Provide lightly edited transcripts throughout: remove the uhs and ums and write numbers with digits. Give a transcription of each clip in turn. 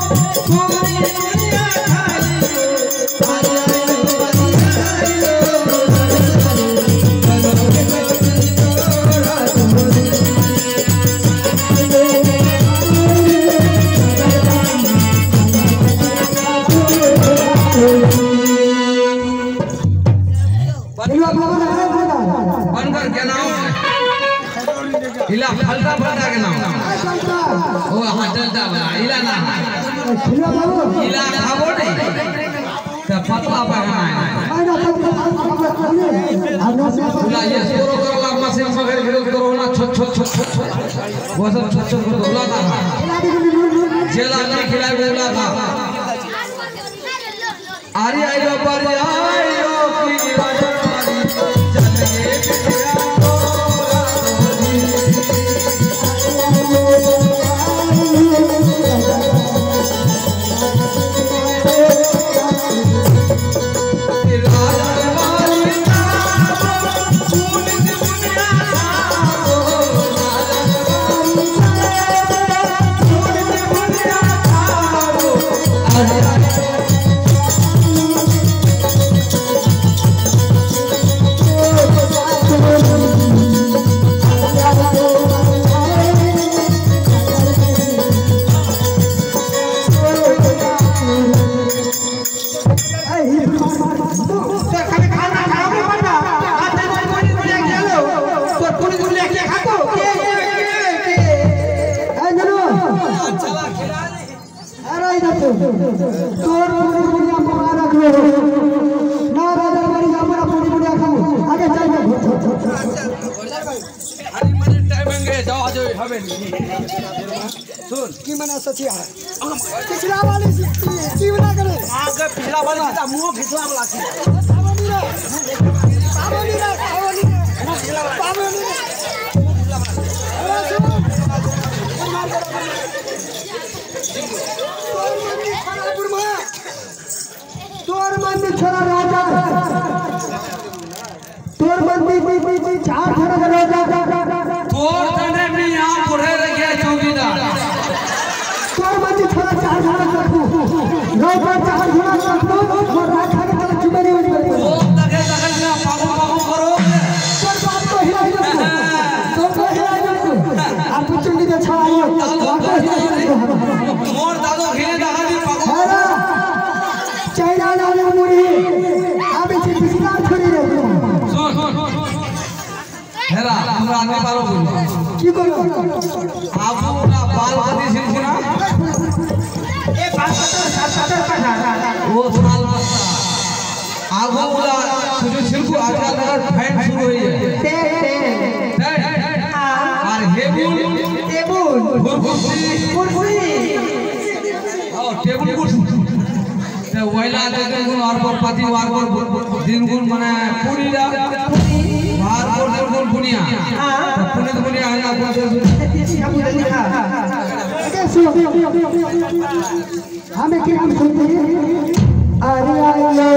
इला फलता फलता के नाम ओ हां चलता बा इला ना इला खाबो नहीं त पतला बना इला ये सोरो करला मशीन मगर विरोध करो ना छोट छोट वो सब छोट छोट होला था जेला में खिला बोला था आरी आइलो पर आइलो की राजा चले तोर पूरी मारा रखो ना राजा बड़ी हमरा पूरी पूरी खाओ आगे चल जा अरे मने टाइम में जाओ आज हवे सुन की मना सचिया पिछला वाली जीव ना करे आगे पिछला वाली का मुंह फिसला वाला छी पावनी रे तोर मंदिर छोरा राजा तोर मंदिर चार छोरा राजा तोर तने में यहां पुरे रखे चौकीदार तोर मंदिर छोरा चार छोरा रखू गांव पर चार छोरा रखू और राजा के तरफ चुमेरी हो गई वो लगे लगे ना पागो पागो करो तोर बात को हिला तोर को हिला आप चुंडी दे छाइयो मोर दादो खेले दादा दी पागो चाइना लाने मुड़ी अभी पिछला छोड़ी रे सुन हेरा हमरा आने पारो बोल की करो आपू ना बाल कदी सिलसिला ए बाल सतर का वो साल आगो बोला तुझे सिलकु आजकल नगर फैन शुरू हुई है और हेबुल कुर्सी और टेबल कुर्सी ते वैला देके गुण और पर पति वार पर दिन गुण माने पूरी रा वार पर गुण पुनिया पुनिया पुनिया है ना हमें क्या सुनते हैं अरे आइलो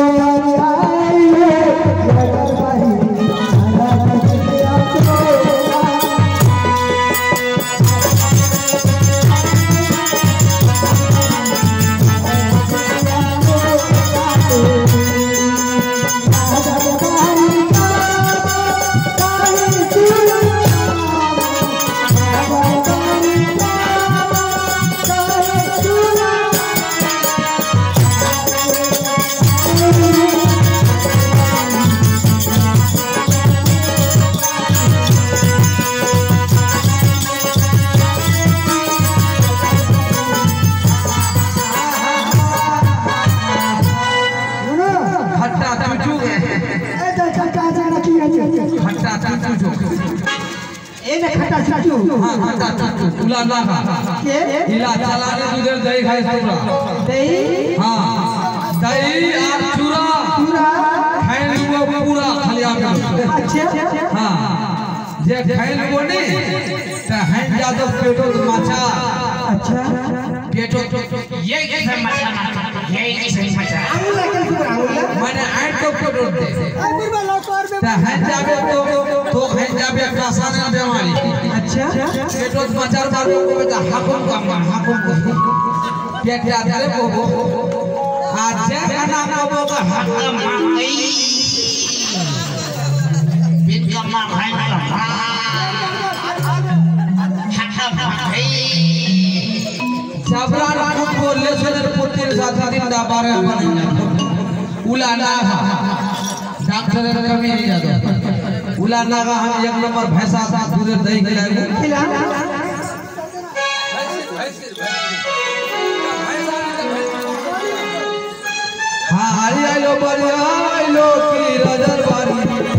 हां खट्टा चूचू उला ना के इला चलाने दूधर दही खाए पूरा दही हां दही और चूरा खाए वो पूरा खाली आप अच्छा हां जे खाए वो नहीं त हैं जादो पेटो माछा अच्छा पेटो ये कैसे माछा ये कैसे माछा अंगुला के अंगुला मैंने आठ तो पेटो दे अंगुला लौकर में त हैं जाबे तो हैं जाबे कासाना बीमारी अच्छा पेटो माछा मारो को हाकुम का हाकुम को पेटिया दे बोबो आ जे गाना गाबो का हकम गई बिन कमा भाई हकम गई सबरा को लेसर पुत्र साथ दिन दा बारे उला ना डॉक्टर ने कमी नहीं जातो उला ना का हम एक नंबर भैंसा साथ दूध दही खिलाए हाँ हरी आइलो बढ़िया आइलो की रजरवारी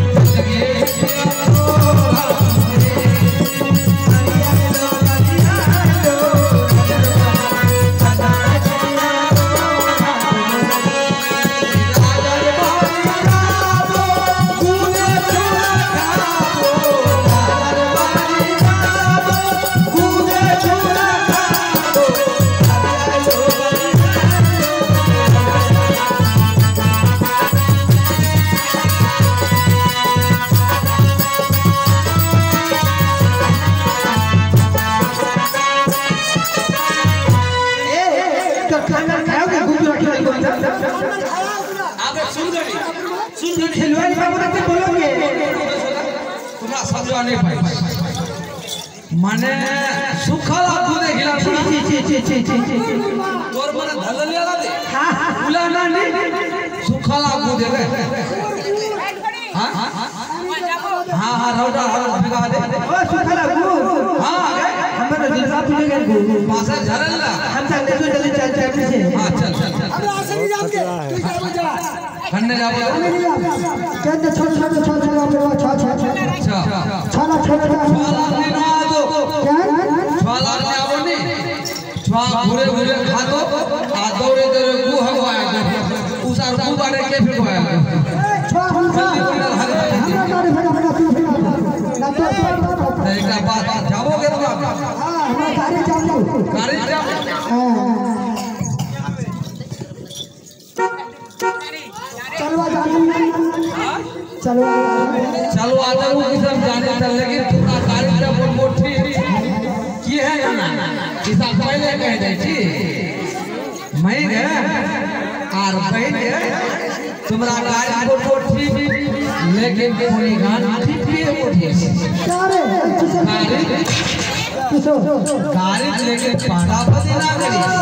खिलवाड़ी बाबू ने बोलोगे तुम्हारा समझवा नहीं पाई माने सुखला दूध खिला तोर मने धललिया ला दे उला ना नहीं सुखला दूध है हां हां हां रोटा भिगा दे ओ सुखला गु हां हमरा जलसा पीले गए पासा झरला हम चलते तो जल्दी चल चल से हां चल चल चल अब आसे नहीं जाओगे तू क्या बजा खन्ने जाओ कहते छोटे छोटे छोटे अच्छा छाला छोटे छाला लेना दो क्या छाला ले आवो नी छा घुरे घुरे खा दो आ दौड़े दौड़े गु हवाया उसार गु बारे के फिर होया छा हमरा गाड़ी भगा भगा तू ना तो एक बात जाओगे तो हां हमरा गाड़ी जाओ गाड़ी जा हां चलवा चलो चलो आता हूँ कि सब जाने चल लेकिन पूरा गाड़ी जब मोटी की है ना किसा पहले कह दे छी मैं रे आर बहन रे तुम्हारा गाड़ी मोटी लेकिन कोई गाना ठीक भी है मोटी गाड़ी किसो गाड़ी लेकिन पाड़ा बदला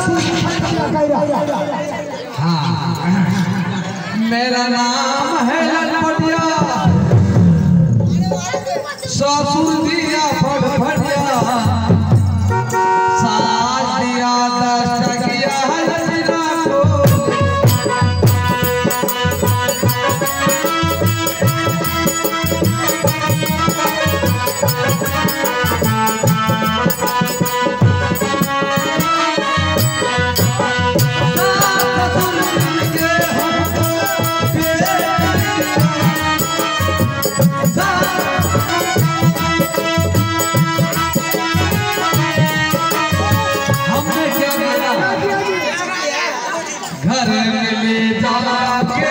करी हाँ मेरा नाम है ललपटिया ससुर दिया फटफटिया साज दिया 10 टकिया हजरा को घर में ले जाके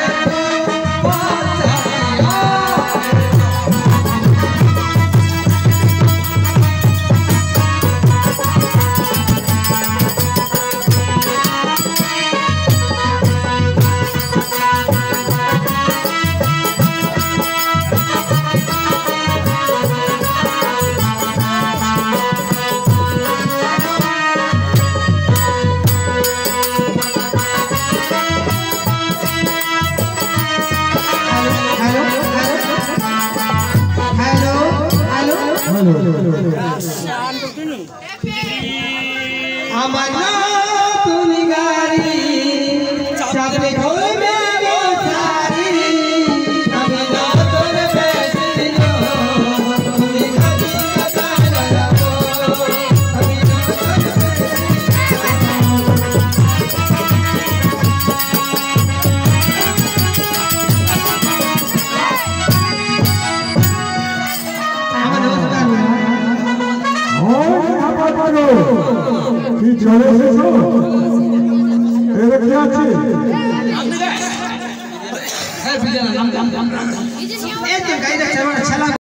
अमना तुनी गारी चापे खोल में वो सारी अमना तुने पैसे लो तुनी खाती का गाना लो কি চলে এসেছো এর কি আছে है बिजला ए ते गाइदा चलो चला